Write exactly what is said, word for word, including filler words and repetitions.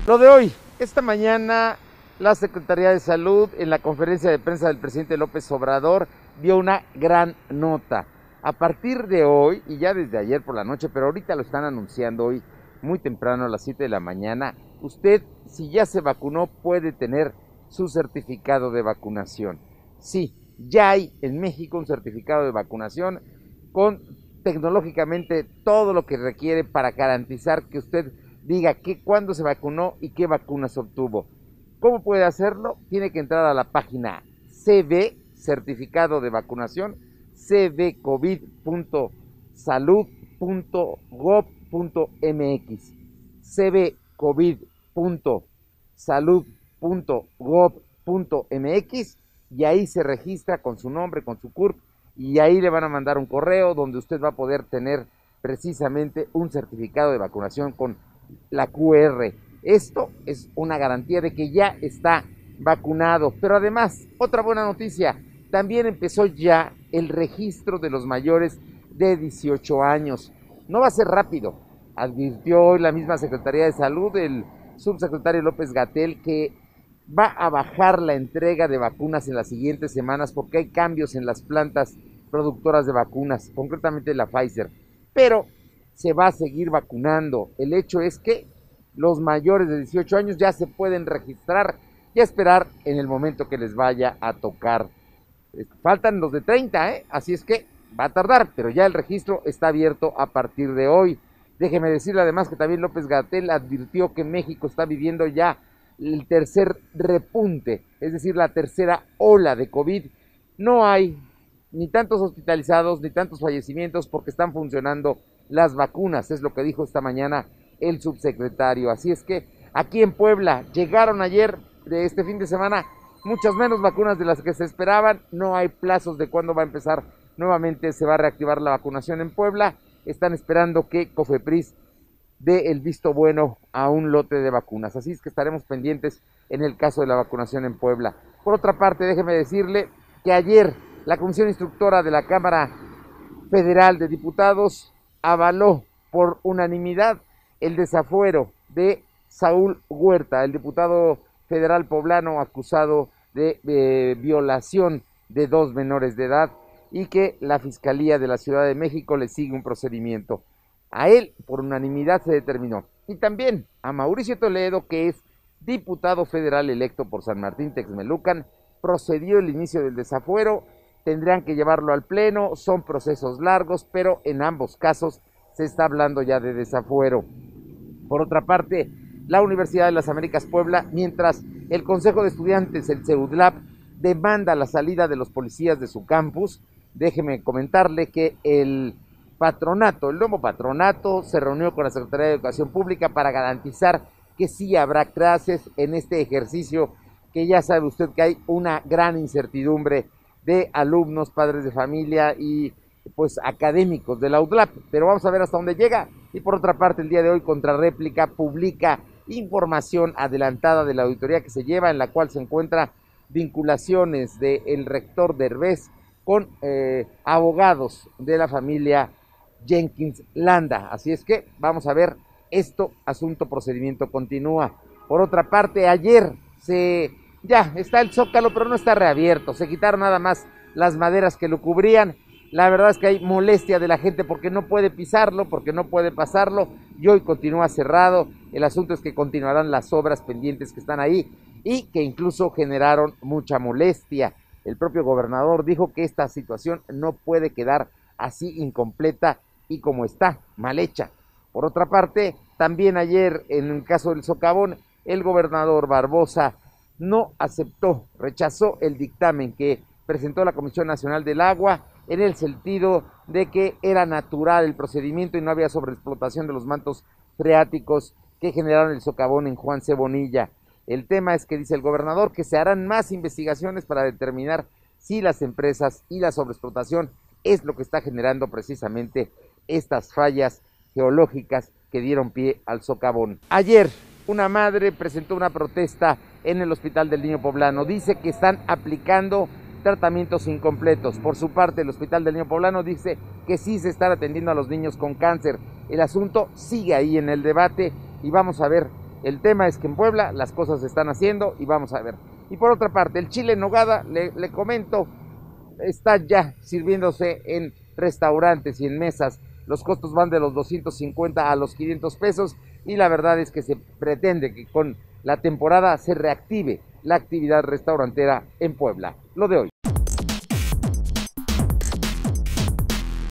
Lo de hoy, esta mañana la Secretaría de Salud en la conferencia de prensa del presidente López Obrador dio una gran nota. A partir de hoy, y ya desde ayer por la noche, pero ahorita lo están anunciando hoy muy temprano a las siete de la mañana, usted si ya se vacunó puede tener su certificado de vacunación. Sí, ya hay en México un certificado de vacunación con tecnológicamente todo lo que requiere para garantizar que usted diga que cuándo se vacunó y qué vacunas obtuvo. ¿Cómo puede hacerlo? Tiene que entrar a la página C V, certificado de vacunación, c v covid punto salud punto gov punto m x, c v covid punto salud punto gov punto m x, y ahí se registra con su nombre, con su C U R P, y ahí le van a mandar un correo donde usted va a poder tener precisamente un certificado de vacunación con la Q R. Esto es una garantía de que ya está vacunado. Pero además, otra buena noticia, también empezó ya el registro de los mayores de dieciocho años. No va a ser rápido, advirtió hoy la misma Secretaría de Salud, el subsecretario López-Gatell, que va a bajar la entrega de vacunas en las siguientes semanas porque hay cambios en las plantas productoras de vacunas, concretamente la Pfizer. Pero se va a seguir vacunando. El hecho es que los mayores de dieciocho años ya se pueden registrar y esperar en el momento que les vaya a tocar. Faltan los de treinta, ¿eh? Así es que va a tardar, pero ya el registro está abierto a partir de hoy. Déjeme decirle además que también López-Gatell advirtió que México está viviendo ya el tercer repunte, es decir, la tercera ola de COVID. No hay ni tantos hospitalizados ni tantos fallecimientos porque están funcionando las vacunas, es lo que dijo esta mañana el subsecretario. Así es que aquí en Puebla llegaron ayer de este fin de semana muchas menos vacunas de las que se esperaban. No hay plazos de cuándo va a empezar nuevamente, se va a reactivar la vacunación en Puebla. Están esperando que COFEPRIS dé el visto bueno a un lote de vacunas, así es que estaremos pendientes en el caso de la vacunación en Puebla. Por otra parte, déjeme decirle que ayer la Comisión Instructora de la Cámara Federal de Diputados avaló por unanimidad el desafuero de Saúl Huerta, el diputado federal poblano acusado de, de violación de dos menores de edad, y que la Fiscalía de la Ciudad de México le sigue un procedimiento. A él, por unanimidad, se determinó. Y también a Mauricio Toledo, que es diputado federal electo por San Martín Texmelucan, procedió el inicio del desafuero. Tendrán que llevarlo al pleno, son procesos largos, pero en ambos casos se está hablando ya de desafuero. Por otra parte, la Universidad de las Américas Puebla, mientras el Consejo de Estudiantes, el CEUDLAP, demanda la salida de los policías de su campus, déjeme comentarle que el patronato, el nuevo patronato, se reunió con la Secretaría de Educación Pública para garantizar que sí habrá clases en este ejercicio, que ya sabe usted que hay una gran incertidumbre de alumnos, padres de familia y pues académicos de la U D L A P, pero vamos a ver hasta dónde llega. Y por otra parte, el día de hoy Contrarréplica publica información adelantada de la auditoría que se lleva, en la cual se encuentra vinculaciones del rector Derbez con eh, abogados de la familia Jenkins Landa. Así es que vamos a ver esto, asunto, procedimiento continúa. Por otra parte, ayer se ya está el Zócalo, pero no está reabierto, se quitaron nada más las maderas que lo cubrían. La verdad es que hay molestia de la gente porque no puede pisarlo, porque no puede pasarlo, y hoy continúa cerrado. El asunto es que continuarán las obras pendientes que están ahí y que incluso generaron mucha molestia. El propio gobernador dijo que esta situación no puede quedar así incompleta y como está, mal hecha. Por otra parte, también ayer en el caso del socavón, el gobernador Barbosa no aceptó, rechazó el dictamen que presentó la Comisión Nacional del Agua, en el sentido de que era natural el procedimiento y no había sobreexplotación de los mantos freáticos que generaron el socavón en Juan C. Bonilla. El tema es que dice el gobernador que se harán más investigaciones para determinar si las empresas y la sobreexplotación es lo que está generando precisamente estas fallas geológicas que dieron pie al socavón. Ayer, una madre presentó una protesta en el Hospital del Niño Poblano. Dice que están aplicando tratamientos incompletos. Por su parte, el Hospital del Niño Poblano dice que sí se están atendiendo a los niños con cáncer. El asunto sigue ahí en el debate y vamos a ver El tema es que en Puebla las cosas se están haciendo y vamos a ver. Y por otra parte, el chile en nogada, le, le comento, está ya sirviéndose en restaurantes y en mesas. Los costos van de los doscientos cincuenta a los quinientos pesos y la verdad es que se pretende que con la temporada se reactive la actividad restaurantera en Puebla. Lo de hoy.